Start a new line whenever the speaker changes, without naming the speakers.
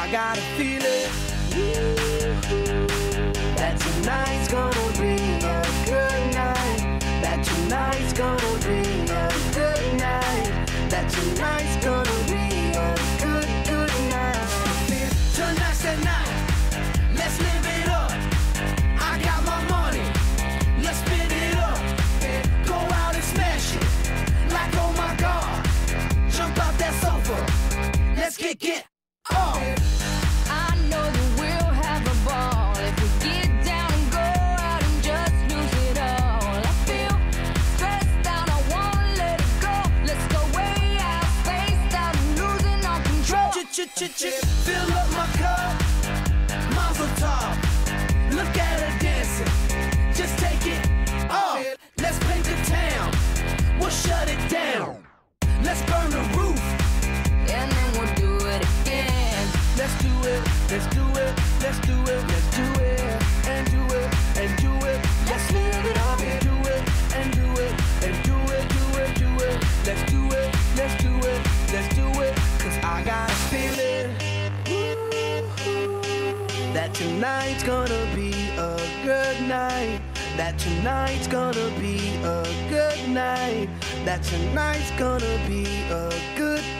got a feeling that tonight's gonna be a good night. That tonight's gonna be a good night. That tonight's gonna be a good night. Tonight's the night. Let's live it up. I got my money. Let's spin it up. Go out and smash it. Like oh my God. Jump out that sofa. Let's get off.
I know that we'll have a ball if we get down and go out and just lose it all. I feel stressed out, I wanna let it go. Let's go way out, spaced out, and losing all control.
Fill up my cup, Mazel tov. Look at her dancing, just take it off. Let's paint the town, we'll shut it down. Let's burn the roof,
And then we'll do it again.
let's do it, let's do it, let's do it, let's do it, and do it, and do it. Let's live it up and do it, and do it, and do it, do it, do it. Let's do it, let's do it, let's do it. Cause I got a feeling that tonight's gonna be a good night. That tonight's gonna be a good night. That tonight's gonna be a good